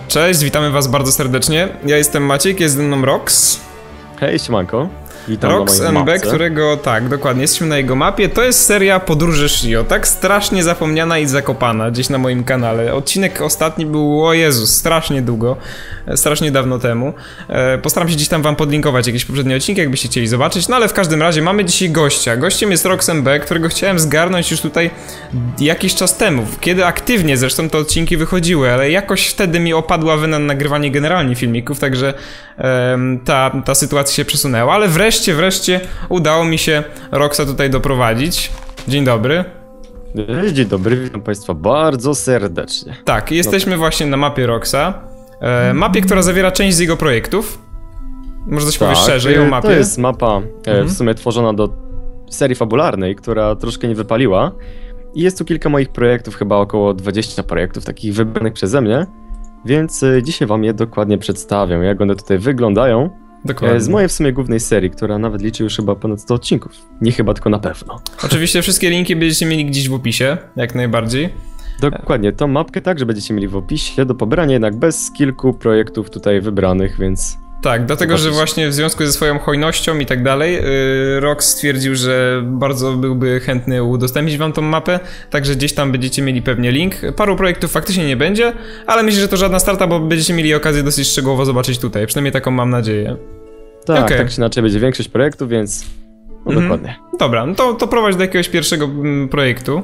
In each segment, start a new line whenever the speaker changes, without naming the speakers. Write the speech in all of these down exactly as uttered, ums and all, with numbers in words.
Cześć, witamy was bardzo serdecznie. Ja jestem Maciek, jest ze mną Rox.
Hej, siemanko. Witam
Rox
na
M B,
mapce.
którego, tak, dokładnie, jesteśmy na jego mapie. To jest seria Podróży Shio, tak strasznie zapomniana i zakopana gdzieś na moim kanale. Odcinek ostatni był, o Jezus, strasznie długo, strasznie dawno temu. E, postaram się gdzieś tam wam podlinkować jakieś poprzednie odcinki, jakbyście chcieli zobaczyć. No ale w każdym razie mamy dzisiaj gościa. Gościem jest Rox M B, którego chciałem zgarnąć już tutaj jakiś czas temu, kiedy aktywnie zresztą te odcinki wychodziły, ale jakoś wtedy mi opadła wyna na nagrywanie generalnie filmików, także e, ta, ta sytuacja się przesunęła, ale wreszcie Wreszcie, wreszcie udało mi się Roxa tutaj doprowadzić. Dzień dobry.
Dzień dobry, witam państwa bardzo serdecznie.
Tak, jesteśmy no. właśnie na mapie Roxa. E, mapie, która zawiera część z jego projektów. Może coś tak, powiesz szerzej o mapie?
To jest mapa
mhm.
w sumie tworzona do serii fabularnej, która troszkę nie wypaliła. I jest tu kilka moich projektów, chyba około dwadzieścia projektów, takich wybranych przeze mnie. Więc dzisiaj wam je dokładnie przedstawię, jak one tutaj wyglądają. Dokładnie. Z mojej w sumie głównej serii, która nawet liczy już chyba ponad sto odcinków. Nie chyba, tylko na pewno.
Oczywiście wszystkie linki będziecie mieli gdzieś w opisie, jak najbardziej.
Dokładnie, tą mapkę także będziecie mieli w opisie, do pobrania jednak bez kilku projektów tutaj wybranych, więc...
Tak, dlatego, że właśnie w związku ze swoją hojnością i tak dalej, yy, Rox stwierdził, że bardzo byłby chętny udostępnić wam tą mapę, także gdzieś tam będziecie mieli pewnie link. Paru projektów faktycznie nie będzie, ale myślę, że to żadna strata, bo będziecie mieli okazję dosyć szczegółowo zobaczyć tutaj, przynajmniej taką mam nadzieję.
Tak,
okay.
tak czy inaczej będzie większość projektów, więc no
mhm.
dokładnie.
Dobra, no to, to prowadź do jakiegoś pierwszego mm, projektu.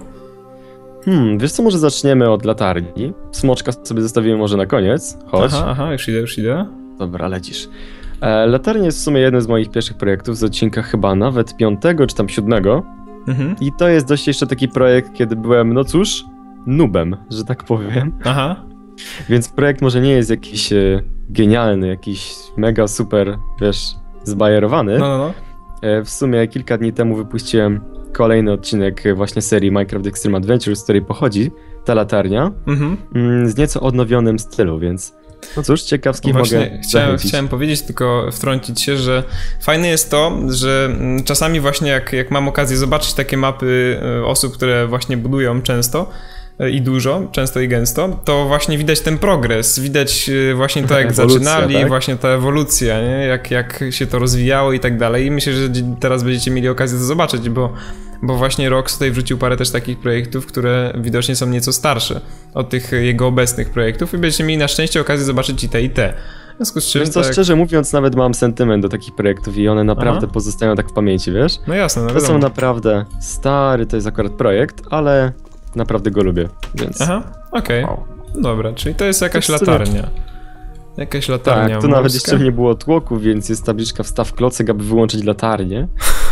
Hmm, wiesz co, może zaczniemy od latarni. Smoczka sobie zostawimy może na koniec, chodź.
Aha, aha, już idę, już idę.
Dobra, lecisz. E, latarnia jest w sumie jednym z moich pierwszych projektów z odcinka chyba nawet piątego czy tam siódmego. Mhm. I to jest dość jeszcze taki projekt, kiedy byłem, no cóż, noobem, że tak powiem. Aha. Więc projekt może nie jest jakiś e, genialny, jakiś mega super, wiesz, zbajerowany. No, no, no. E, w sumie kilka dni temu wypuściłem kolejny odcinek właśnie serii Minecraft Extreme Adventure, z której pochodzi ta latarnia. Mhm. Mm, z nieco odnowionym stylu, więc... No cóż, ciekawski no mogę
chciałem, chciałem powiedzieć, tylko wtrącić się, że fajne jest to, że czasami właśnie jak, jak mam okazję zobaczyć takie mapy osób, które właśnie budują często i dużo, często i gęsto, to właśnie widać ten progres, widać właśnie to, jak ewolucja, zaczynali, tak? Właśnie ta ewolucja, nie? Jak, jak się to rozwijało i tak dalej. I myślę, że teraz będziecie mieli okazję to zobaczyć, bo Bo właśnie Rox tutaj wrzucił parę też takich projektów, które widocznie są nieco starsze od tych jego obecnych projektów i będziecie mieli na szczęście okazję zobaczyć i te i te. W związku z czym,
wiesz co,
tak...
szczerze mówiąc, nawet mam sentyment do takich projektów i one naprawdę Aha. pozostają tak w pamięci, wiesz?
No jasne, no
To
wiadomo.
są naprawdę stary, to jest akurat projekt, ale naprawdę go lubię, więc...
Aha, okej. Okay. Wow. Dobra, czyli to jest jakaś to latarnia. Jakaś latarnia
Tak, tu nawet jeszcze nie było tłoku, więc jest tabliczka wstaw klocek, aby wyłączyć latarnię.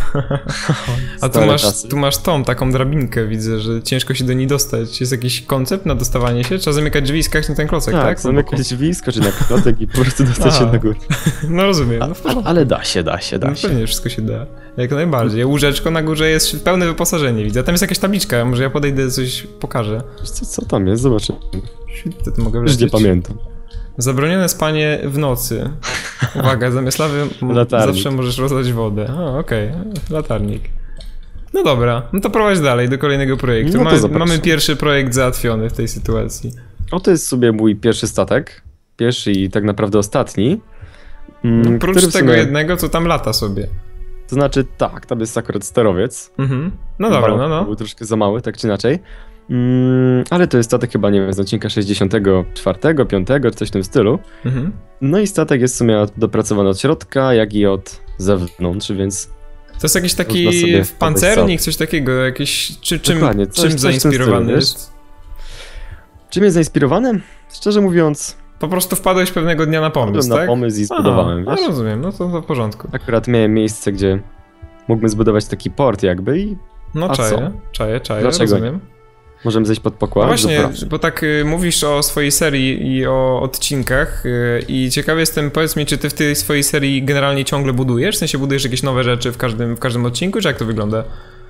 A tu masz, tu masz tą, taką drabinkę, widzę, że ciężko się do niej dostać. Jest jakiś koncept na dostawanie się? Trzeba zamykać drzwi i skakać na ten klocek, tak?
Tak, zamykać drzwi, skoczyć na klocek i po prostu dostać się na górę.
No rozumiem. No,
a, ale da się, da się, da
no,
się.
Pewnie wszystko się da. Jak najbardziej. Łóżeczko na górze jest pełne wyposażenie, widzę. Tam jest jakaś tabliczka, może ja podejdę, coś pokażę.
Co, co tam jest? Zobaczymy.
To, to mogę
Już nie pamiętam.
Zabronione spanie w nocy. Uwaga, zamiast lawy zawsze możesz rozlać wodę. O, okej, okay. Latarnik. No dobra, no to prowadź dalej do kolejnego projektu. No mamy, mamy pierwszy projekt załatwiony w tej sytuacji.
Oto jest sobie mój pierwszy statek. Pierwszy i tak naprawdę ostatni.
Mm, Prócz tego sumie... jednego, co tam lata sobie.
To znaczy tak, tam jest akurat sterowiec. Mhm.
No dobra, no no.
Był troszkę za mały, tak czy inaczej. Mm, ale to jest statek chyba, nie wiem, z odcinka sześćdziesiątego czwartego, piątego, czy coś w tym stylu. Mhm. No i statek jest w sumie dopracowany od środka, jak i od zewnątrz, więc...
To jest jakiś taki pancernik, coś takiego, jakiś... Czy, czym
Dokładnie, coś,
czym
coś
zainspirowany
stylu,
jest?
Czym jest zainspirowany? Szczerze mówiąc...
Po prostu wpadłeś pewnego dnia na pomysł,
tak?
tak?
na pomysł i zbudowałem,
Aha,
wiesz?
A, rozumiem, no to, to w porządku.
Akurat miałem miejsce, gdzie mógłbym zbudować taki port jakby i...
No
A
czaję,
co?
czaję, czaję,
Dlaczego
rozumiem.
Możemy zejść pod pokład?
No właśnie,
Zapraszam.
bo tak y, mówisz o swojej serii i o odcinkach y, i ciekawy jestem, powiedz mi, czy ty w tej swojej serii generalnie ciągle budujesz? W sensie budujesz jakieś nowe rzeczy w każdym, w każdym odcinku, czy jak to wygląda?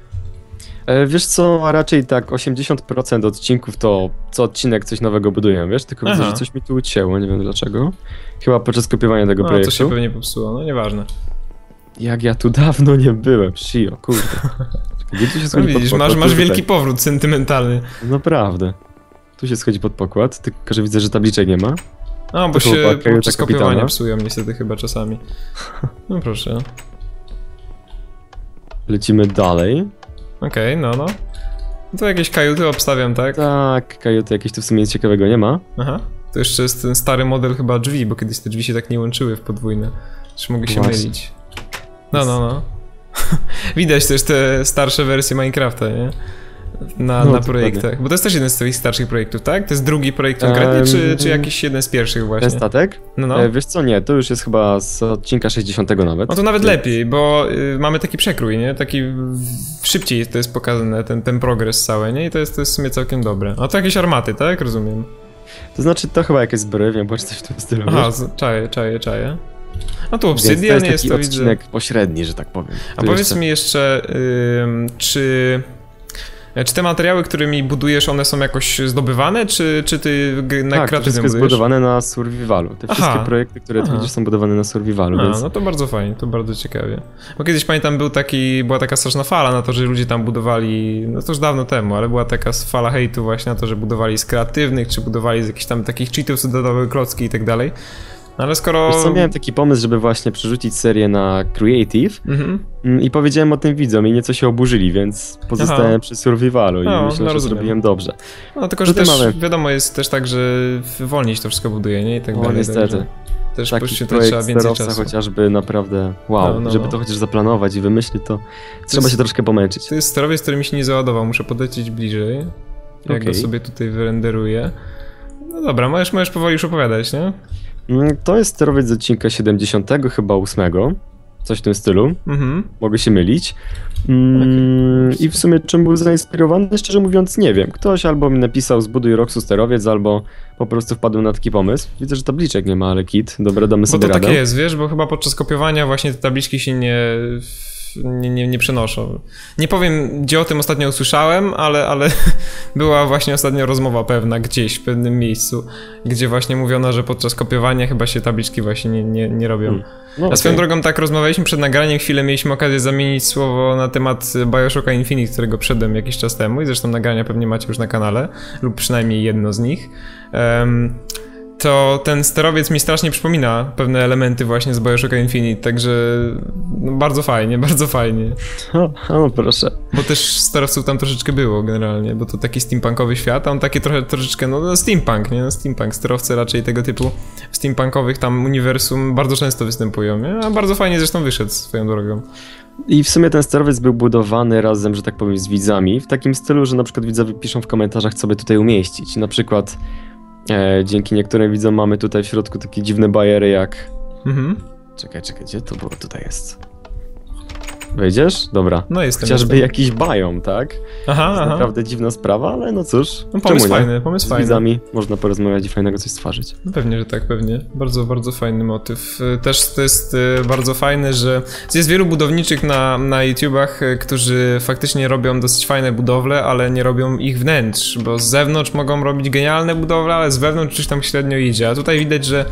E, wiesz co, a raczej tak osiemdziesiąt procent odcinków to co odcinek coś nowego buduję, wiesz? Tylko Aha. widzę, że coś mi tu ucięło, nie wiem dlaczego. Chyba podczas kopiowania tego
no,
projektu.
No to się pewnie popsuło, no nieważne.
Jak ja tu dawno nie byłem, Shio, kurde. Gdzie tu się
no widzisz, pod masz, masz wielki powrót sentymentalny.
Naprawdę. Tu się schodzi pod pokład, tylko że widzę, że tabliczek nie ma.
A, bo to się podczas kopiowania psują niestety chyba czasami. No proszę.
Lecimy dalej.
Okej, okay, no no. To jakieś kajuty obstawiam, tak?
Tak, kajuty jakieś tu w sumie nic ciekawego nie ma.
Aha. To jeszcze jest ten stary model chyba drzwi, bo kiedyś te drzwi się tak nie łączyły w podwójne. Też mogę się Właśnie. mylić. No, no, no. Widać też te starsze wersje Minecrafta, nie? Na, no, na projektach. Bo to jest też jeden z twoich starszych projektów, tak? To jest drugi projekt konkretnie, um, czy, czy jakiś jeden z pierwszych właśnie?
Ten statek?
No, no.
E, wiesz co, nie, to już jest chyba z odcinka sześćdziesiątego nawet.
No to nawet Więc... lepiej, bo y, mamy taki przekrój, nie? Taki szybciej to jest pokazane, ten, ten progres cały, nie? I to jest, to jest w sumie całkiem dobre. A to jakieś armaty, tak? Rozumiem.
To znaczy, to chyba jakieś zbrojownia, bądź coś w tym stylu.
Aha, czaję, czaję, czaję. A tu Obsidian jest,
jest
to
odcinek
widzę.
pośredni, że tak powiem.
A tu powiedz jeszcze... mi jeszcze, yy, czy... Czy te materiały, którymi budujesz, one są jakoś zdobywane, czy, czy ty na
tak,
kreatywnym
budujesz? Tak, jest zbudowane na survivalu. Te
Aha.
wszystkie projekty, które Aha. ty widzisz, są budowane na survivalu,
A,
więc...
no to bardzo fajnie, to bardzo ciekawie. Bo kiedyś pamiętam, był taki, była taka straszna fala na to, że ludzie tam budowali, no to już dawno temu, ale była taka fala hejtu właśnie na to, że budowali z kreatywnych, czy budowali z jakichś tam takich cheatów, co dodawały klocki i tak dalej. No ale skoro...
Wiesz co, miałem taki pomysł, żeby właśnie przerzucić serię na Creative mhm. i powiedziałem o tym widzom i nieco się oburzyli, więc pozostałem Aha. przy survivalu i no, myślę, no, że rozumiem. zrobiłem dobrze.
No tylko, że też mamy... wiadomo jest też tak, że wolniej się to wszystko buduje, nie? I tak
o,
dalej.
niestety.
Też
Taki
to trzeba więcej czasu.
Chociażby naprawdę, wow, no, no, żeby no. to chociaż zaplanować i wymyślić, to, to trzeba jest, się troszkę pomęczyć.
To jest sterowiec, który mi się nie załadował, muszę podlecieć bliżej. Jak okay. go sobie tutaj wyrenderuję. No dobra, możesz, możesz powoli już opowiadać, nie?
To jest sterowiec z odcinka siedemdziesiątego, chyba ósmego. Coś w tym stylu. Mhm. Mogę się mylić. Mm, okay. I w sumie czym był zainspirowany? Szczerze mówiąc nie wiem. Ktoś albo mi napisał zbuduj Roxu sterowiec, albo po prostu wpadłem na taki pomysł. Widzę, że tabliczek nie ma, ale kit. Dobra, damy sobie radę.
Bo to takie jest, wiesz, bo chyba podczas kopiowania właśnie te tabliczki się nie... Nie, nie, nie przenoszą. Nie powiem, gdzie o tym ostatnio usłyszałem, ale, ale była właśnie ostatnio rozmowa pewna gdzieś, w pewnym miejscu, gdzie właśnie mówiono, że podczas kopiowania chyba się tabliczki właśnie nie, nie, nie robią. Hmm. No, A okay. swoją drogą tak rozmawialiśmy przed nagraniem, chwilę mieliśmy okazję zamienić słowo na temat Bioshocka Infinite, którego przedem jakiś czas temu i zresztą nagrania pewnie macie już na kanale, lub przynajmniej jedno z nich. Um, to ten sterowiec mi strasznie przypomina pewne elementy właśnie z Bioshocka Infinite, także no, bardzo fajnie, bardzo fajnie.
O, o, proszę.
Bo też sterowców tam troszeczkę było generalnie, bo to taki steampunkowy świat, a on takie trochę, troszeczkę, no, no steampunk, nie? No, steampunk, sterowce raczej tego typu w steampunkowych tam uniwersum bardzo często występują, nie? A bardzo fajnie zresztą wyszedł swoją drogą.
I w sumie ten sterowiec był budowany razem, że tak powiem, z widzami, w takim stylu, że na przykład widzowie piszą w komentarzach, co by tutaj umieścić. Na przykład E, dzięki niektórym widzom mamy tutaj w środku takie dziwne bajery jak... Mhm. Czekaj, czekaj, gdzie to było? Tutaj jest. Wejdziesz? Dobra.
No jestem.
Chociażby
jestem.
jakiś biom, tak?
Aha,
to jest
aha.
naprawdę dziwna sprawa, ale no cóż.
No pomysł fajny, pomysł
Z
fajny.
Z widzami można porozmawiać i fajnego coś stworzyć.
No pewnie, że tak, pewnie. Bardzo, bardzo fajny motyw. Też to jest bardzo fajne, że jest wielu budowniczych na, na YouTubach, którzy faktycznie robią dosyć fajne budowle, ale nie robią ich wnętrz, bo z zewnątrz mogą robić genialne budowle, ale z wewnątrz coś tam średnio idzie. A tutaj widać, że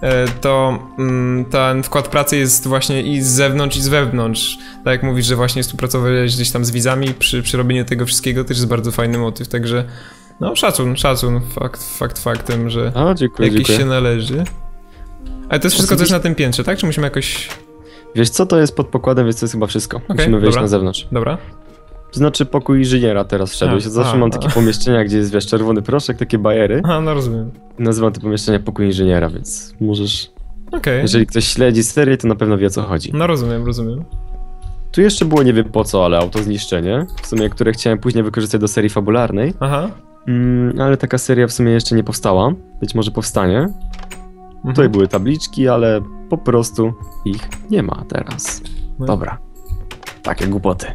to mm, ten wkład pracy jest właśnie i z zewnątrz, i z wewnątrz. Tak jak mówisz, że właśnie współpracowałeś gdzieś tam z widzami przy, przy robieniu tego wszystkiego, też jest bardzo fajny motyw, także no szacun, szacun, fakt, fakt faktem, że
A, dziękuję,
jakiś
dziękuję.
się należy. Ale to jest wszystko, co jest na tym piętrze, tak? Czy musimy jakoś...
Wiesz co, to jest pod pokładem, więc to jest chyba wszystko. Okay, musimy wyjść
dobra,
na zewnątrz.
Dobra.
To znaczy pokój inżyniera teraz wszedłeś. Ja zawsze a, mam takie a. pomieszczenia, gdzie jest, wiesz, czerwony proszek, takie bajery.
A, no rozumiem.
Nazywam te pomieszczenia pokój inżyniera, więc możesz...
Okay.
Jeżeli ktoś śledzi serię, to na pewno wie, o co chodzi.
No rozumiem, rozumiem.
Tu jeszcze było nie wiem po co, ale autozniszczenie, w sumie, które chciałem później wykorzystać do serii fabularnej. Aha. Mm, ale taka seria w sumie jeszcze nie powstała. Być może powstanie. Mhm. Tutaj były tabliczki, ale po prostu ich nie ma teraz. No. Dobra. Takie głupoty.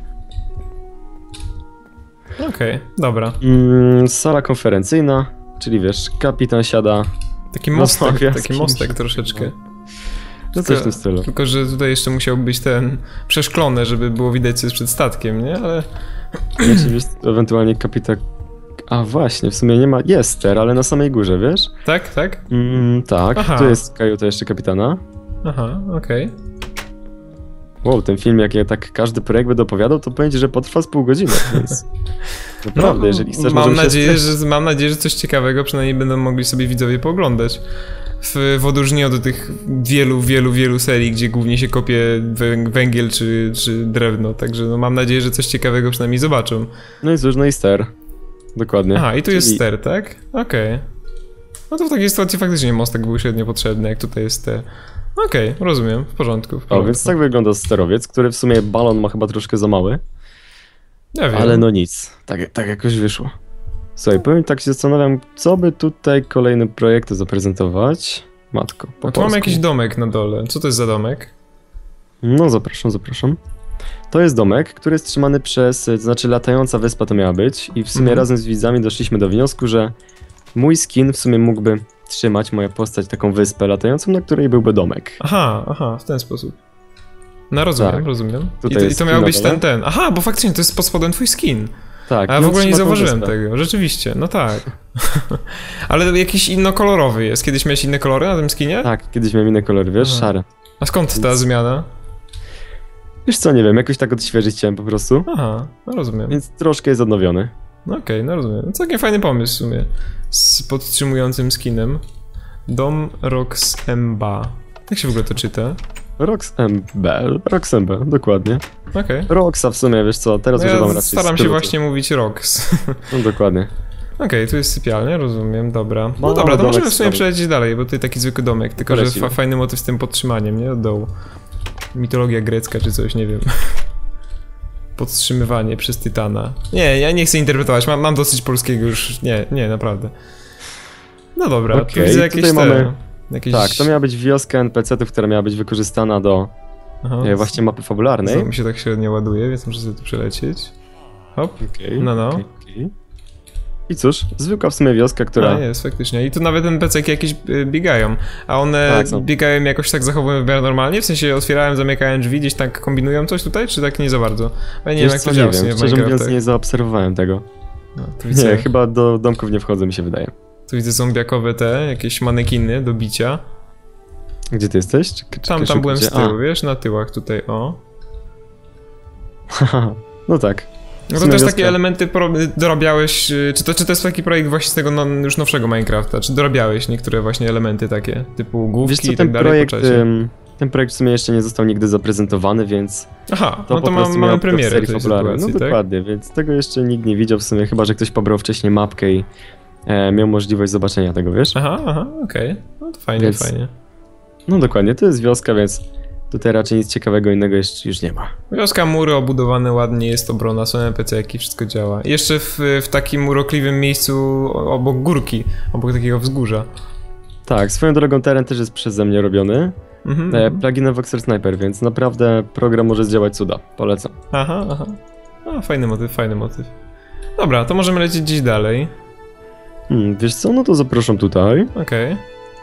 Okej, okay, dobra.
Mm, sala konferencyjna, czyli wiesz, kapitan siada.
Taki mostek, taki mostek troszeczkę.
No coś w tym stylu.
Tylko, że tutaj jeszcze musiał być ten przeszklony, żeby było widać, co jest przed statkiem, nie? Ale...
Oczywiście, ewentualnie kapitan... A właśnie, w sumie nie ma... Jest ster, ale na samej górze, wiesz?
Tak, tak?
Mm, tak, Aha. Tu jest kajuta jeszcze kapitana.
Aha, okej. Okay.
Wow, ten film, jak ja tak każdy projekt będę opowiadał, to będzie, że potrwa z pół godziny, więc naprawdę, no, jeżeli chcesz...
Mam nadzieję, się... że, mam nadzieję, że coś ciekawego przynajmniej będą mogli sobie widzowie pooglądać W, w odróżnieniu od tych wielu, wielu, wielu serii, gdzie głównie się kopie węgiel czy, czy drewno, także no mam nadzieję, że coś ciekawego przynajmniej zobaczą.
No i cóż, no i ster. Dokładnie.
Aha, i tu jest ster, tak? Okej. Okay. No to w takiej sytuacji faktycznie mostek był średnio potrzebny, jak tutaj jest ster. Okej, okay, rozumiem, w porządku, w porządku.
O, więc tak wygląda sterowiec, który w sumie balon ma chyba troszkę za mały.
Ja wiem.
Ale no nic, tak, tak jakoś wyszło. Słuchaj, powiem tak, się zastanawiam, co by tutaj kolejne projekty zaprezentować. Matko, po
A tu mamy jakiś domek na dole. Co to jest za domek?
No zapraszam, zapraszam. To jest domek, który jest trzymany przez, to znaczy latająca wyspa to miała być i w sumie mhm. razem z widzami doszliśmy do wniosku, że mój skin w sumie mógłby trzymać, moja postać, taką wyspę latającą, na której byłby domek.
Aha, aha, w ten sposób. No rozumiem, tak. rozumiem. I to, i to miał być ten, ten. Aha, bo faktycznie to jest pod spodem twój skin.
Tak.
A ja w ogóle nie zauważyłem tego, rzeczywiście, no tak. Ale jakiś innokolorowy jest. Kiedyś miałeś inne kolory na tym skinie?
Tak, kiedyś miałem inne kolory, wiesz, Aha. szare.
A skąd
Więc...
ta zmiana?
Wiesz co, nie wiem, jakoś tak odświeżyć chciałem po prostu.
Aha, no rozumiem.
Więc troszkę jest odnowiony.
No okej, okay, no rozumiem. Całkiem fajny pomysł w sumie. Z podtrzymującym skinem. Dom Roxemba. Jak się w ogóle to czyta?
Roxembe, Roxembe, dokładnie.
Okej. Okay.
Roxa w sumie, wiesz co, teraz
no
używam
ja
raczej
staram się właśnie mówić Rox.
No dokładnie.
Okej, okay, tu jest sypialnia, rozumiem, dobra. No, no dobra, to możemy w sumie przelecieć dalej, bo tutaj taki zwykły domek, tylko Poleci, że fa fajny motyw z tym podtrzymaniem, nie? Od dołu. Mitologia grecka czy coś, nie wiem. Podtrzymywanie przez Tytana. Nie, ja nie chcę interpretować, mam, mam dosyć polskiego już, nie, nie, naprawdę. No dobra, okay, tu widzę jakieś te, mamy... jakieś...
Tak, to miała być wioska en pe ce ów, która miała być wykorzystana do Aha, właśnie mapy fabularnej.
To mi się tak średnio ładuje, więc muszę sobie tu przelecieć. Hop,
okay,
no no.
Okay, okay. I cóż, zwykła w sumie wioska, która...
No jest, faktycznie. I tu nawet en pe ce ki jakieś biegają. A one tak, biegają jakoś tak, zachowują w miarę normalnie? W sensie otwierają, zamykają drzwi, gdzieś tak kombinują coś tutaj, czy tak nie za bardzo? Bo ja nie
Wiesz
wiem, jak
co,
to działa
nie wiem, szczerze mówiąc nie zaobserwowałem tego.
No, tu widzę...
Nie, chyba do domków nie wchodzę, mi się wydaje.
Tu widzę zombiakowe te, jakieś manekiny do bicia.
Gdzie ty jesteś? Czy, czy
tam, tam byłem z tyłu, wiesz, na tyłach tutaj, o.
No tak.
No to też wioska. Takie elementy dorabiałeś, czy to, czy to jest taki projekt właśnie z tego no, już nowszego Minecrafta, czy dorabiałeś niektóre właśnie elementy takie, typu główki co, i tak dalej
projekt,
po czasie?
Ym, ten projekt w sumie jeszcze nie został nigdy zaprezentowany, więc...
Aha, to no to mam, mamy premierę tej sytuacji,
No
tak?
dokładnie, więc tego jeszcze nikt nie widział w sumie, chyba że ktoś pobrał wcześniej mapkę i e, miał możliwość zobaczenia tego, wiesz?
Aha, aha, okej, okay. No to fajnie, więc, fajnie.
No dokładnie, to jest wioska, więc tutaj raczej nic ciekawego innego jeszcze już nie ma.
Wioska, mury obudowane ładnie, jest obrona, są en pe ce ki, wszystko działa. Jeszcze w, w takim urokliwym miejscu obok górki, obok takiego wzgórza.
Tak, swoją drogą teren też jest przeze mnie robiony. Mm-hmm. e, pluginem Voxer Sniper, więc naprawdę program może zdziałać cuda, polecam.
Aha, aha. A, fajny motyw, fajny motyw. Dobra, to możemy lecieć gdzieś dalej.
Hmm, wiesz co, no to zapraszam tutaj.
Okej.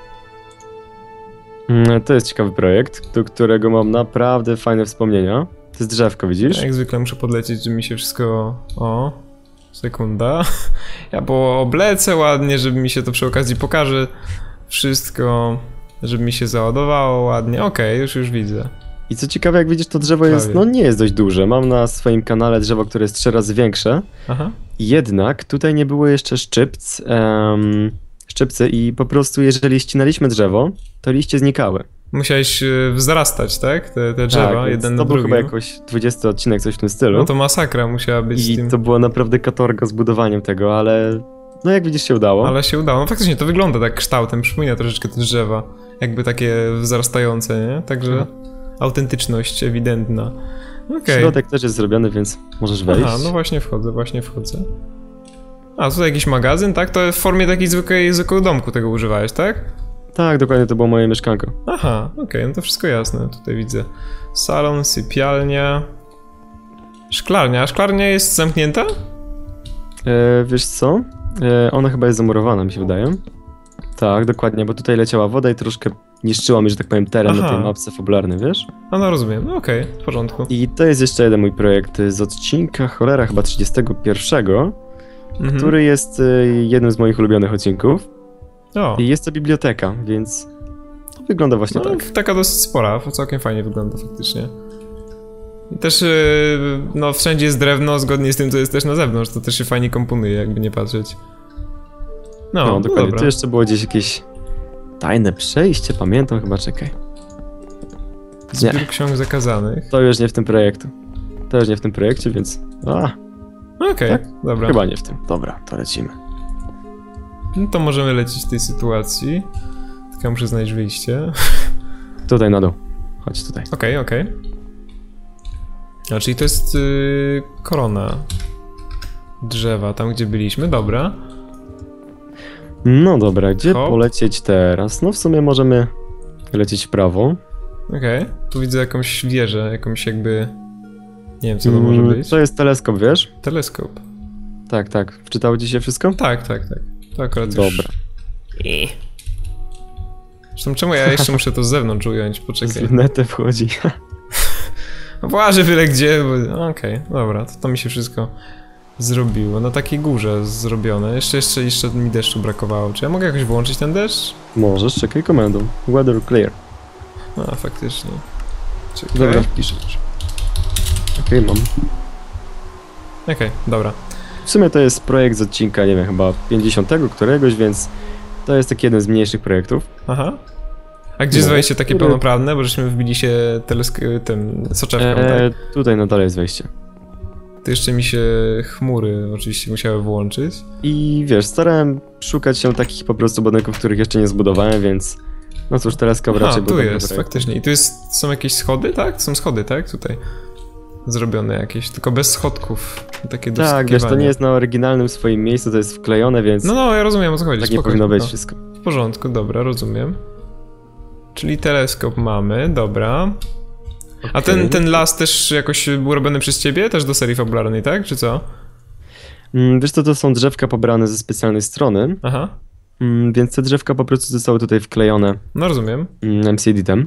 Okay. To jest ciekawy projekt, do którego mam naprawdę fajne wspomnienia. To jest drzewko, widzisz?
Ja jak zwykle muszę podlecieć, żeby mi się wszystko... O, sekunda. Ja bo oblecę ładnie, żeby mi się to przy okazji pokaże wszystko, żeby mi się załadowało ładnie. Okej, okay, już już widzę.
I co ciekawe, jak widzisz, to drzewo jest, no nie jest dość duże. Mam na swoim kanale drzewo, które jest trzy razy większe. Aha. Jednak tutaj nie było jeszcze szczypc, um, szczypcy i po prostu jeżeli ścinaliśmy drzewo, to liście znikały.
Musiałeś wzrastać, tak? Te, te drzewa,
tak,
jeden
to
do
był
drugiego.
chyba jakoś dwudziesty odcinek, coś w tym stylu.
No to masakra musiała być
I
z tym.
to było naprawdę katorga z budowaniem tego, ale no jak widzisz się udało.
Ale się udało. No faktycznie to wygląda tak kształtem, przypomina troszeczkę te drzewa. Jakby takie wzrastające, nie? Także hmm. autentyczność ewidentna. Okay.
Środek też jest zrobiony, więc możesz wejść.
Aha, no właśnie wchodzę, właśnie wchodzę. A, tutaj jakiś magazyn, tak? To w formie takiej zwykłej, zwykłego domku tego używałeś, tak?
Tak, dokładnie, to było moje mieszkanko.
Aha, okej, okay, no to wszystko jasne. Tutaj widzę salon, sypialnia, szklarnia. A szklarnia jest zamknięta?
E, wiesz co? E, ona chyba jest zamurowana, mi się wydaje. Tak, dokładnie, bo tutaj leciała woda i troszkę niszczyła mi, że tak powiem, teren Aha. na tej mapce fabularnej, wiesz?
A no rozumiem, no okej, okay, w porządku.
I to jest jeszcze jeden mój projekt z odcinka, cholera, chyba trzydziestego pierwszego, mhm. który jest jednym z moich ulubionych odcinków. O. I jest to biblioteka, więc to wygląda właśnie
no,
tak.
Taka dosyć spora, całkiem fajnie wygląda faktycznie. I też, no wszędzie jest drewno, zgodnie z tym, co jest też na zewnątrz, to też się fajnie komponuje, jakby nie patrzeć.
No, no dokładnie, tu jeszcze było gdzieś jakieś Tajne przejście, pamiętam chyba, czekaj.
Zbiór nie. ksiąg zakazanych.
To już nie w tym projektu. To już nie w tym projekcie, więc... A.
Okej, okay, tak? Dobra.
Chyba nie w tym. Dobra, to lecimy.
No to możemy lecieć w tej sytuacji. Tylko ja muszę znaleźć wyjście.
Tutaj na dół. Chodź tutaj.
Okej, okay, okej. Okay. A czyli to jest yy, korona drzewa, tam gdzie byliśmy, dobra.
No dobra, gdzie Hop. polecieć teraz? No w sumie możemy lecieć w prawo.
Okej, okay. Tu widzę jakąś wieżę, jakąś jakby... Nie wiem co to mm, może być.
To jest teleskop, wiesz?
Teleskop.
Tak, tak. Wczytało ci się wszystko?
Tak, tak, tak. To akurat
Dobra.
Już... Zresztą czemu ja jeszcze muszę to z zewnątrz ująć? Poczekaj.
Z netę wchodzi.
No włażę byle gdzie, bo... Okej, okay, dobra, to, to mi się wszystko zrobiło. Na takiej górze zrobione. Jeszcze, jeszcze, jeszcze mi deszczu brakowało. Czy ja mogę jakoś wyłączyć ten deszcz?
Możesz, czekaj komendą. Weather clear.
A, faktycznie. Czekaj.
Dobra, wpiszę. Okej, okay, mam.
Okej, okay, dobra.
W sumie to jest projekt z odcinka, nie wiem, chyba pięćdziesiątego któregoś, więc to jest taki jeden z mniejszych projektów.
Aha. A gdzie no, jest wejście takie który... pełnoprawne? Bo żeśmy wbili się telesk- tym soczewką, eee,
tak? Tutaj na dole jest wejście.
To jeszcze mi się chmury oczywiście musiały włączyć.
I wiesz, starałem szukać się takich po prostu budynków, których jeszcze nie zbudowałem, więc... No cóż, teleskop
Aha,
raczej...
tu jest, projekt. Faktycznie. I tu jest, są jakieś schody, tak? Są schody, tak? Tutaj. Zrobione jakieś, tylko bez schodków. Takie do
Tak, wiesz, to nie jest na oryginalnym swoim miejscu, to jest wklejone, więc...
No, no, ja rozumiem, o co chodzi.
Tak nie powinno być wszystko.
W porządku, dobra, rozumiem. Czyli teleskop mamy, dobra. Okay. A ten, ten las też jakoś był robiony przez ciebie? Też do serii fabularnej, tak? Czy co?
Mm, wiesz co, to są drzewka pobrane ze specjalnej strony.
Aha.
Mm, więc te drzewka po prostu zostały tutaj wklejone.
No rozumiem.
M C Editem.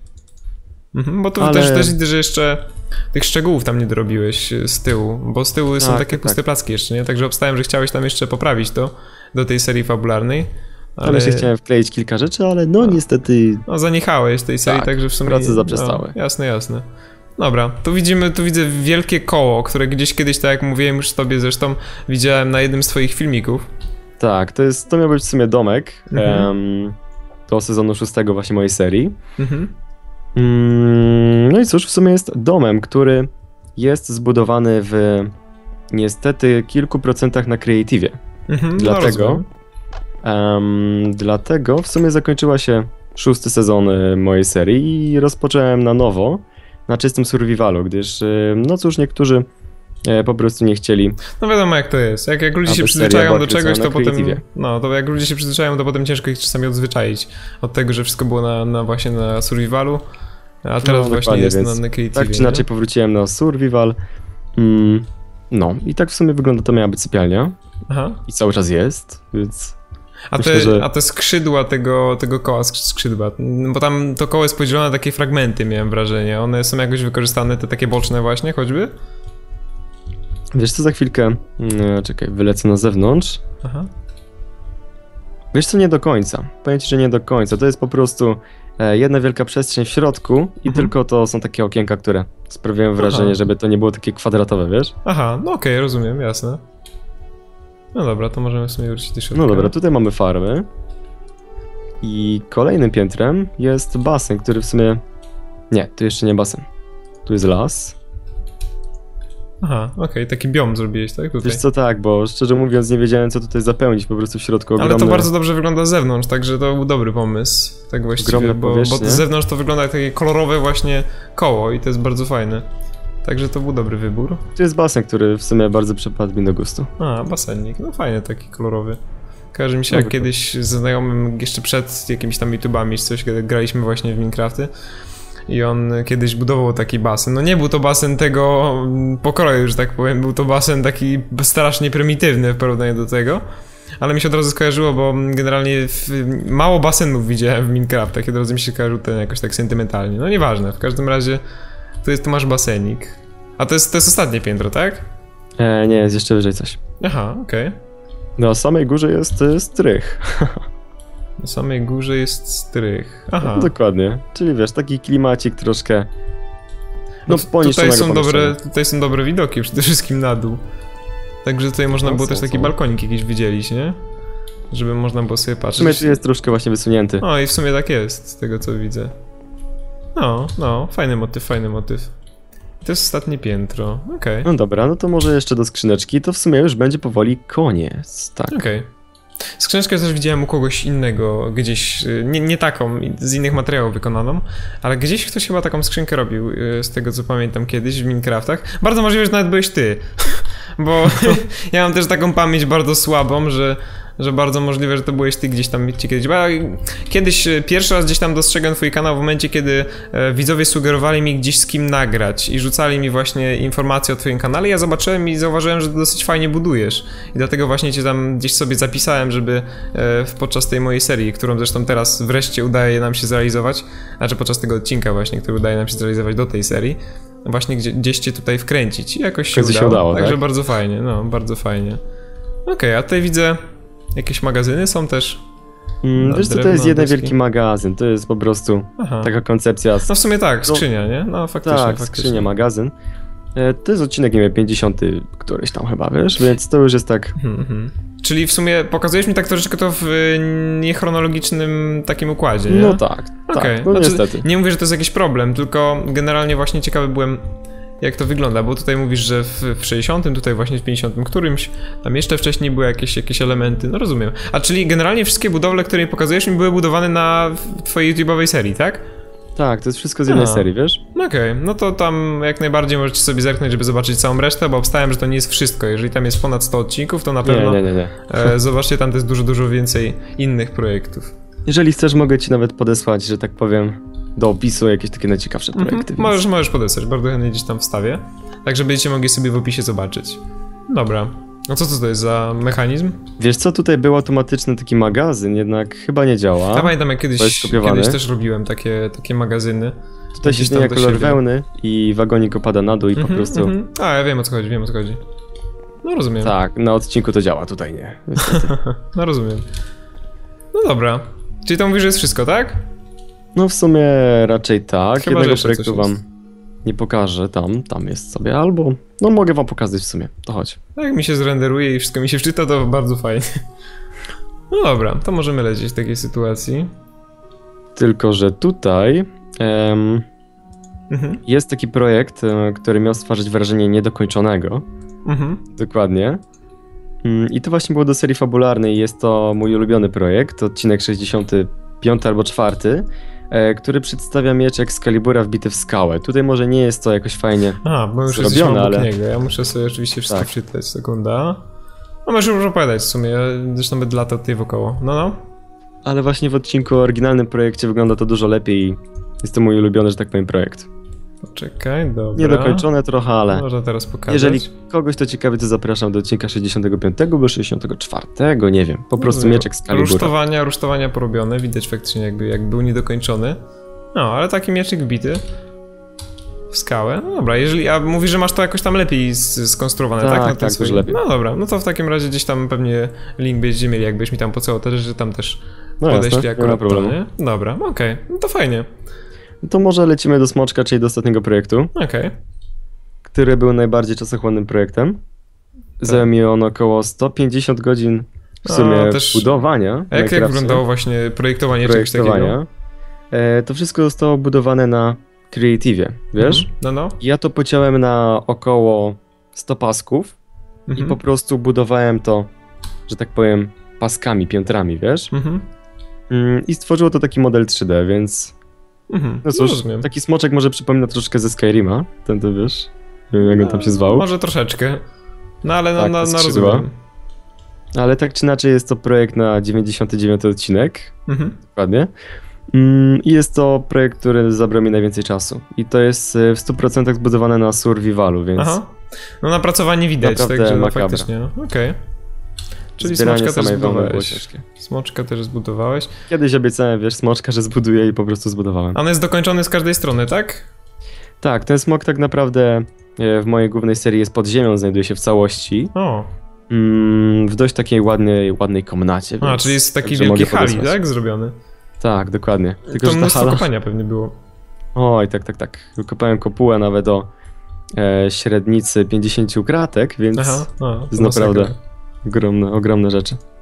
Mhm, bo tu Ale... też, też widzę, że jeszcze tych szczegółów tam nie dorobiłeś z tyłu, bo z tyłu tak, są takie tak, puste tak. placki jeszcze, nie? Także obstałem, że chciałeś tam jeszcze poprawić to do tej serii fabularnej.
Ale ja się chciałem wkleić kilka rzeczy, ale no, no niestety...
No zaniechałeś tej serii, tak, także w sumie...
prace zaprzestały.
No, jasne, jasne. Dobra, tu widzimy, tu widzę wielkie koło, które gdzieś kiedyś, tak jak mówiłem już tobie zresztą, widziałem na jednym z twoich filmików.
Tak, to jest, to miał być w sumie domek mhm. um, do sezonu szóstego właśnie mojej serii. Mhm. Mm, no i cóż, w sumie jest domem, który jest zbudowany w niestety kilku procentach na Creative'ie. Mhm, dlatego, no um, dlatego w sumie zakończyła się szósty sezon mojej serii i rozpocząłem na nowo na czystym survivalu, gdyż no cóż, niektórzy po prostu nie chcieli.
No wiadomo jak to jest, jak, jak ludzie się przyzwyczają do czegoś, to potem, no to jak ludzie się przyzwyczają, to potem ciężko ich czasami odzwyczaić od tego, że wszystko było na, na właśnie na survivalu, a teraz no, właśnie jest na, na Creative.
Tak czy inaczej powróciłem na survival, mm, no i tak w sumie wygląda, to miała być sypialnia. Aha. I cały czas jest, więc...
A, myślę, te, że... a te skrzydła tego, tego koła, skrzydła, bo tam to koło jest podzielone na takie fragmenty, miałem wrażenie, one są jakoś wykorzystane, te takie boczne właśnie, choćby?
Wiesz co, za chwilkę, no, czekaj, wylecę na zewnątrz. Aha. Wiesz co, nie do końca, powiem ci, że nie do końca, to jest po prostu e, jedna wielka przestrzeń w środku i mhm. tylko to są takie okienka, które sprawiają wrażenie, Aha. żeby to nie było takie kwadratowe, wiesz?
Aha, no okej, okay, rozumiem, jasne. No dobra, to możemy w sumie wrócić do środka.
No dobra, tutaj mamy farmy. I kolejnym piętrem jest basen, który w sumie... Nie, tu jeszcze nie basen. Tu jest las.
Aha, okej, okay, taki biom zrobiłeś, tak? Tutaj.
Wiesz co, tak, bo szczerze mówiąc nie wiedziałem, co tutaj zapełnić, po prostu w środku ogromne...
Ale to bardzo dobrze wygląda z zewnątrz, także to był dobry pomysł, tak właściwie, bo, bo z zewnątrz to wygląda jak takie kolorowe właśnie koło i to jest bardzo fajne. Także to był dobry wybór.
Tu jest basen, który w sumie bardzo przypadł mi do gustu.
A, basenik, no fajny taki kolorowy. Kojarzy mi się jak kiedyś ze znajomym jeszcze przed jakimiś tam YouTubami czy coś, kiedy graliśmy właśnie w Minecrafty. I on kiedyś budował taki basen. No nie był to basen tego pokroju, że tak powiem, był to basen taki strasznie prymitywny w porównaniu do tego. Ale mi się od razu skojarzyło, bo generalnie w, mało basenów widziałem w Minecraftach, od razu mi się skojarzył ten jakoś tak sentymentalnie. No nieważne, w każdym razie tu, jest, tu masz basenik. A to jest, to jest ostatnie piętro, tak?
E, nie, jest jeszcze wyżej coś.
Aha, okej. Okay.
Na samej górze jest y, strych.
Na samej górze jest strych. Aha.
No, dokładnie. Czyli wiesz, taki klimacik troszkę... No,
no tutaj są dobre, tutaj są dobre widoki, przede wszystkim na dół. Także tutaj można no, było są, też taki są. balkonik jakiś wydzielić, nie? żeby można było sobie patrzeć.
W sumie tu jest troszkę właśnie wysunięty.
No i w sumie tak jest, z tego co widzę. No, no, fajny motyw, fajny motyw. To jest ostatnie piętro, okej. Okay.
No dobra, no to może jeszcze do skrzyneczki, to w sumie już będzie powoli koniec, tak.
Okej. Okay. Skrzyneczkę też widziałem u kogoś innego, gdzieś, nie, nie taką, z innych materiałów wykonaną, ale gdzieś ktoś chyba taką skrzynkę robił, z tego co pamiętam kiedyś w Minecraftach. Bardzo możliwe, że nawet byłeś ty, bo ja mam też taką pamięć bardzo słabą, że że bardzo możliwe, że to byłeś ty gdzieś tam ci kiedyś. Bo ja kiedyś pierwszy raz gdzieś tam dostrzegłem twój kanał w momencie, kiedy e, widzowie sugerowali mi gdzieś z kim nagrać i rzucali mi właśnie informacje o twoim kanale. Ja zobaczyłem i zauważyłem, że dosyć fajnie budujesz. I dlatego właśnie cię tam gdzieś sobie zapisałem, żeby e, podczas tej mojej serii, którą zresztą teraz wreszcie udaje nam się zrealizować, znaczy podczas tego odcinka właśnie, który udaje nam się zrealizować do tej serii, właśnie gdzie, gdzieś cię tutaj wkręcić. I jakoś się udało.
się udało.
Także
tak?
bardzo fajnie, no, bardzo fajnie. Okej, okay, a tutaj widzę jakieś magazyny są też?
Mm, wiesz co, to jest jeden wielki magazyn, to jest po prostu Aha. taka koncepcja.
No w sumie tak, skrzynia, nie? No faktycznie,
tak,
faktycznie.
skrzynia, magazyn. E, to jest odcinek, nie wiem, pięćdziesiąty któryś tam chyba, wiesz, więc to już jest tak...
Mm-hmm. Czyli w sumie pokazujesz mi tak troszeczkę to w niechronologicznym takim układzie, nie?
No tak, okay. tak, no znaczy, niestety.
Nie mówię, że to jest jakiś problem, tylko generalnie właśnie ciekawy byłem, jak to wygląda, bo tutaj mówisz, że w, w sześćdziesiątym, tutaj właśnie w pięćdziesiątym którymś, tam jeszcze wcześniej były jakieś, jakieś elementy, no rozumiem. A czyli generalnie wszystkie budowle, które mi pokazujesz, mi były budowane na twojej YouTube'owej serii, tak?
Tak, to jest wszystko z jednej A. serii, wiesz?
Okej, okay. No to tam jak najbardziej możecie sobie zerknąć, żeby zobaczyć całą resztę, bo obstałem, że to nie jest wszystko. Jeżeli tam jest ponad sto odcinków, to na pewno
nie, nie, nie, nie.
E, zobaczcie, tam to jest dużo, dużo więcej innych projektów.
Jeżeli chcesz, mogę ci nawet podesłać, że tak powiem, do opisu jakieś takie najciekawsze projekty. Mm-hmm.
Więc... Możesz, możesz podesłać, bardzo chętnie gdzieś tam wstawię, tak że będziecie mogli sobie w opisie zobaczyć. Dobra. No co to jest za mechanizm?
Wiesz co, tutaj był automatyczny taki magazyn, jednak chyba nie działa.
Ja pamiętam, jak kiedyś, kiedyś też robiłem takie, takie magazyny.
Tutaj się zmienia kolor wełny i wagonik opada na dół i mm-hmm, po prostu... Mm-hmm.
A, ja wiem o co chodzi, wiem o co chodzi. No rozumiem.
Tak, na odcinku to działa, tutaj nie.
No rozumiem. No dobra. Czyli to mówisz, że jest wszystko, tak?
No w sumie raczej tak.
Chyba,
jednego projektu wam nie pokażę, tam, tam jest sobie, albo... No mogę wam pokazać w sumie, to chodź.
Jak mi się zrenderuje i wszystko mi się wczyta, to bardzo fajnie. No dobra, to możemy lecieć w takiej sytuacji.
Tylko, że tutaj um, mhm. jest taki projekt, który miał stworzyć wrażenie niedokończonego. Mhm. Dokładnie. I to właśnie było do serii fabularnej, jest to mój ulubiony projekt, odcinek sześćdziesiąty piąty albo czwarty, e, który przedstawia miecz Excalibura wbity w skałę. Tutaj może nie jest to jakoś fajnie
A, bo już zrobione, ale... niego. Ja muszę sobie oczywiście wszystko tak. wczytać, sekunda. No możesz już opowiadać w sumie, ja zresztą będę latał tutaj wokoło. No, no.
Ale właśnie w odcinku oryginalnym projekcie wygląda to dużo lepiej i jest to mój ulubiony, że tak powiem, projekt.
Poczekaj, dobra.
Niedokończone trochę, ale
można teraz pokazać.
Jeżeli kogoś to ciekawi, to zapraszam do odcinka sześćdziesiątego piątego albo sześćdziesiątego czwartego, nie wiem. Po prostu no, miecz Excalibura.
Rusztowania, rusztowania porobione, widać faktycznie jakby, jakby był niedokończony. No, ale taki mieczek wbity w skałę. No dobra, jeżeli, a mówisz, że masz to jakoś tam lepiej skonstruowane, tak?
Tak,
no,
tak, dużo lepiej.
No dobra, no to w takim razie gdzieś tam pewnie link będziecie mieli, jakbyś mi tam pocałował te rzeczy, tam też
no
podeśli
jasne,
akurat to, nie? Dobra, okej, okay. No to fajnie.
To może lecimy do Smoczka, czyli do ostatniego projektu.
Okej. Okay.
Który był najbardziej czasochłonnym projektem. Tak. Zajęło mi on około sto pięćdziesiąt godzin w sumie A, też... budowania.
A jak, jak wyglądało właśnie projektowanie, projektowania. czegoś takiego?
E, to wszystko zostało budowane na Creative'ie, wiesz?
Mhm. No, no.
Ja to pociąłem na około sto pasków mhm. i po prostu budowałem to, że tak powiem, paskami, piętrami, wiesz? Mhm. Mm, I stworzyło to taki model trzy D, więc...
Mhm,
no cóż, no taki smoczek może przypomina troszkę ze Skyrima, ten to wiesz, nie wiem jak on tam się zwał.
Może troszeczkę, no ale
tak,
na, na, na rozumiem.
Ale tak czy inaczej jest to projekt na dziewięćdziesiąty dziewiąty odcinek, mhm. dokładnie. I jest to projekt, który zabrał mi najwięcej czasu. I to jest w stu procentach zbudowane na survivalu, więc... Aha.
No napracowanie widać, także no, faktycznie, no, okej. Okay. Czyli smoczka też zbudowałeś. Smoczka też zbudowałeś.
Kiedyś obiecałem, wiesz, smoczka, że zbuduję i po prostu zbudowałem.
On jest dokończony z każdej strony, tak?
Tak, ten smok tak naprawdę w mojej głównej serii jest pod ziemią, znajduje się w całości.
O.
Mm, w dość takiej ładnej, ładnej komnacie.
A, czyli jest taki wielki hali, tak? Zrobiony.
Tak, dokładnie.
Tylko, to że mnóstwo hala... kopania pewnie było.
Oj, tak, tak, tak. Kopałem kopułę nawet o e, średnicy pięćdziesięciu kratek, więc
Aha, a,
jest naprawdę... Ogromne, ogromne rzeczy.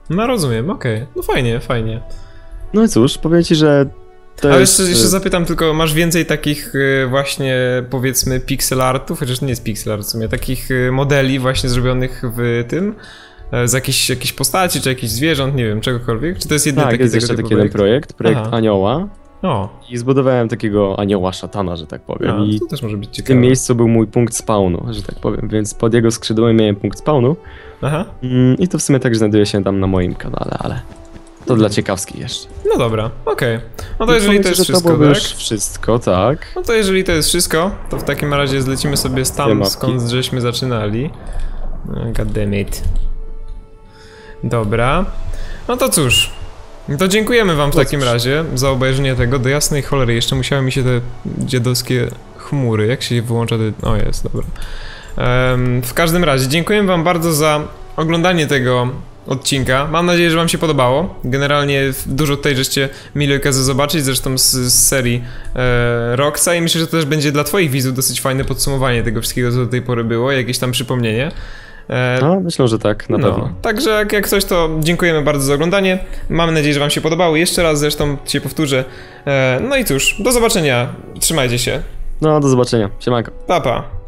No rozumiem, okej. Okay. No fajnie, fajnie.
No i cóż, powiem ci, że to
Ale
jest...
jeszcze, jeszcze zapytam tylko, masz więcej takich właśnie, powiedzmy, pixel artów, chociaż nie jest pixel art w sumie, takich modeli właśnie zrobionych w tym, z jakiejś, jakiejś postaci, czy jakichś zwierząt, nie wiem, czegokolwiek? Czy to jest jedyny
tak,
taki
jest jeszcze taki jeden projekt, projekt Aha. Anioła.
O.
I zbudowałem takiego anioła szatana, że tak powiem.
A,
I
to też może być ciekawe.
w tym miejscu był mój punkt spawnu, że tak powiem, więc pod jego skrzydłem miałem punkt spawnu.
Aha.
I to w sumie tak znajduje się tam na moim kanale, ale to dla ciekawski jeszcze.
No dobra, okej. Okay. No to jeżeli to jest wszystko,
to
tak?
wszystko, tak.
No to jeżeli to jest wszystko, to w takim razie zlecimy sobie tam, skąd żeśmy zaczynali. God damn it. Dobra. No to cóż. To dziękujemy wam w no takim cóż. razie za obejrzenie tego. Do jasnej cholery, jeszcze musiały mi się te dziadowskie chmury. Jak się wyłącza te... O, jest, dobra. Um, w każdym razie, dziękuję wam bardzo za oglądanie tego odcinka. Mam nadzieję, że wam się podobało. Generalnie dużo tutaj żeście mieli okazję zobaczyć, zresztą z, z serii e, Roxa i myślę, że to też będzie dla twoich widzów dosyć fajne podsumowanie tego wszystkiego, co do tej pory było, jakieś tam przypomnienie.
E, no, myślę, że tak, na
no,
pewno.
Także jak, jak coś, to dziękujemy bardzo za oglądanie. Mam nadzieję, że wam się podobało. Jeszcze raz zresztą się powtórzę. E, no i cóż, do zobaczenia. Trzymajcie się.
No, do zobaczenia. Siemanko.
Pa, pa.